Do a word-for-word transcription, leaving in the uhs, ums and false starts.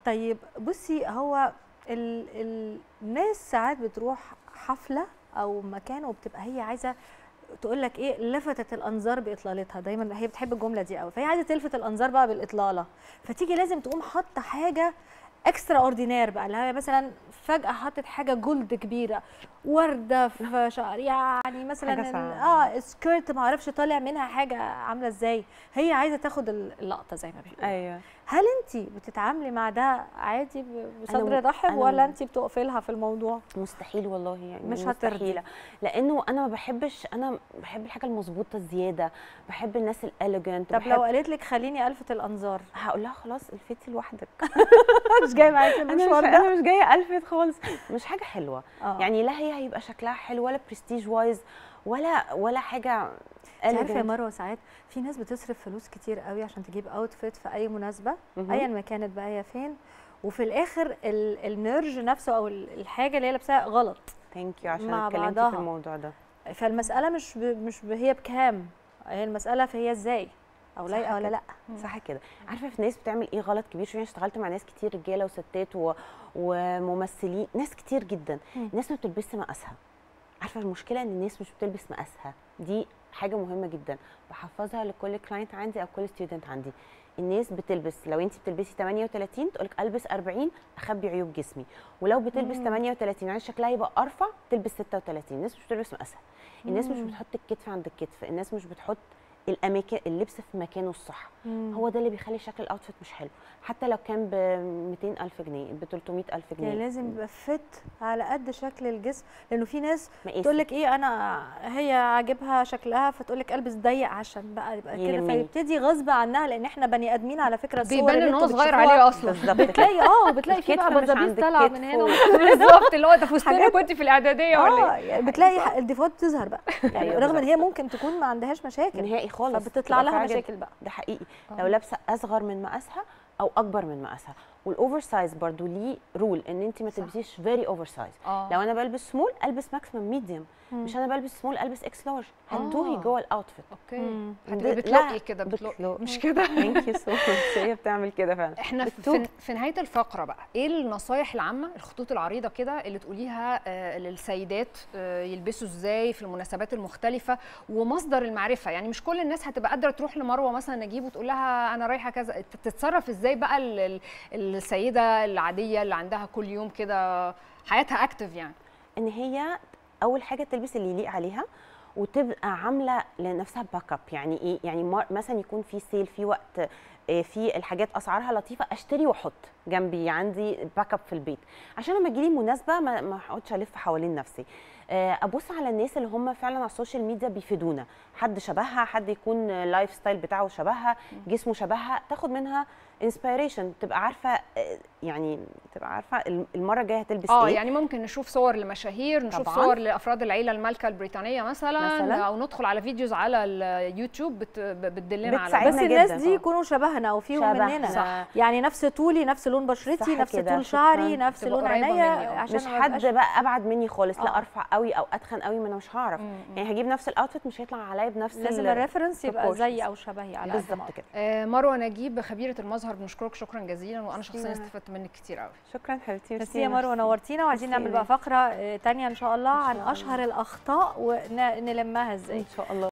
طيب بصي، هو ال ال الناس ساعات بتروح حفله او مكان وبتبقى هي عايزه تقول لك ايه، لفتت الانظار باطلالتها، دايما هي بتحب الجمله دي قوي، فهي عايزه تلفت الانظار بقى بالاطلاله، فتيجي لازم تقوم حاطه حاجه اكسترا اوردينير بقى، اللي هي مثلا فجاه حطت حاجه جولد كبيره، ورده في شعر، يعني مثلا اه سكيرت ما اعرفش طالع منها حاجه عامله ازاي، هي عايزه تاخد اللقطه زي ما بيقولوا. ايوه. هل انت بتتعاملي مع ده عادي بصدر رحب ولا انت بتقفي لها في الموضوع؟ مستحيل والله، يعني مش مستحيله، لانه انا ما بحبش، انا بحب الحاجه المظبوطه الزياده، بحب الناس الاليجنت. طب لو قالت لك خليني الفت الانظار، هقول لها خلاص الفتي لوحدك. مش جايه معاكي المشوار ده، انا مش جايه الفت خالص، مش حاجه حلوه. أوه. يعني لا هي هيبقى شكلها حلو ولا برستيج وايز ولا ولا حاجه. انت عارفه يا مروه، ساعات في ناس بتصرف فلوس كتير قوي عشان تجيب اوتفيت في اي مناسبه ايا ما كانت بقى هي فين، وفي الاخر النرج نفسه او الحاجه اللي هي لابساها غلط. ثانك يو عشان اتكلمتي في الموضوع ده. فالمساله مش ب... مش ب... هي بكام، هي المساله فهي ازاي او لايقه ولا لا. صح كده. عارفه في ناس بتعمل ايه غلط كبير شويه، اشتغلت مع ناس كتير رجاله وستات و... وممثلين، ناس كتير جدا. مم. الناس ما بتلبسش مقاسها. عارفه المشكله ان الناس مش بتلبس مقاسها، دي حاجه مهمه جدا بحفظها لكل كلاينت عندي او كل ستودنت عندي. الناس بتلبس، لو انت بتلبسي ثمانية وثلاثين تقول لك البس أربعين اخبي عيوب جسمي، ولو بتلبس مم. ثمانية وثلاثين عايز شكلها يبقى ارفع تلبس ستة وثلاثين. الناس مش بتلبس مقاسها، الناس مم. مش بتحط الكتف عند الكتف، الناس مش بتحط الاماكن اللبس في مكانه الصح. مم. هو ده اللي بيخلي شكل الاوتفيت مش حلو، حتى لو كان ب مئتين ألف جنيه ب ثلاثمئة ألف جنيه. يعني لازم يبقى فت على قد شكل الجسم، لانه في ناس تقول لك ايه، انا هي عاجبها شكلها فتقول لك البس ضيق عشان بقى يبقى كده، فيبتدي غصب عنها، لان احنا بني ادمين على فكره. الصور بيبان ان هو صغير عليه اصلا. بتلاقي اه بتلاقي في بقى بزابيز طالعه من هنا بالظبط، اللي هو ده فستانك وانت في الاعداديه ولا ايه؟ اه بتلاقي الديفوات تظهر بقى، يعني رغم ان هي ممكن تكون ما عندهاش مشاكل نهائي خالص، فبتطلع لها مشاكل بقى. ده حقيقي. أوه. لو لابسه اصغر من مقاسها او اكبر من مقاسها. والاوفر سايز برضو ليه رول، ان انت ما تلبسيش فيري اوفر سايز. لو انا بلبس سمول البس ماكسيمم ميديوم، مش انا بلبس سمول البس اكس لارج، هتوهي جوه الاوتفيت. اوكي، هتبقي بتلقي كده بتلقي مش كده. ثانك يو سو ماتش، هي بتعمل كده فعلا. احنا في, في نهايه الفقره بقى، ايه النصايح العامه، الخطوط العريضه كده اللي تقوليها آه للسيدات آه يلبسوا ازاي في المناسبات المختلفه، ومصدر المعرفه؟ يعني مش كل الناس هتبقى قادره تروح لمروه مثلا نجيب وتقول لها انا رايحه كذا، تتصرف ازاي بقى السيده العاديه اللي عندها كل يوم كده حياتها اكتف؟ يعني ان هي اول حاجه تلبس اللي يليق عليها، وتبقى عامله لنفسها باك اب. يعني ايه؟ يعني مثلا يكون في سيل في وقت في الحاجات اسعارها لطيفه، اشتري واحط جنبي عندي باك اب في البيت، عشان لما تجيلي مناسبه ما اقعدش الف حوالين نفسي. ابص على الناس اللي هم فعلا على السوشيال ميديا بيفيدونا، حد شبهها، حد يكون اللايف ستايل بتاعه شبهها، جسمه شبهها، تاخد منها انسبيريشن، تبقى عارفه، يعني تبقى عارفه المره الجايه هتلبس اه ايه. يعني ممكن نشوف صور لمشاهير، نشوف طبعاً. صور لافراد العيله المالكه البريطانيه مثلا, مثلا او ندخل على فيديوز على اليوتيوب بت... بتدلنا على، بس الناس دي يكونوا شبهنا او فيهم شبه مننا. صح. يعني نفس طولي، نفس لون بشرتي، نفس طول شعري، نفس لون عينيا، عشان مش حد بقى ابعد مني خالص. آه. لا ارفع قوي او اتخن قوي، ما انا مش هعرف. مم. يعني هجيب نفس الاوتفيت مش هيطلع عليا بنفس، لازم الريفرنس يبقى زي او شبهي على بالظبط كده. آه مروه نجيب خبيره المظهر، بنشكرك شكرا جزيلا، وانا شخصيا استفدت منك كتير قوي. شكرا حبيبتي. ميرسي يا مروه، نورتينا، وعايزين نعمل بقى فقره ثانيه ان شاء الله عن اشهر الاخطاء ونلمها ازاي ان شاء الله.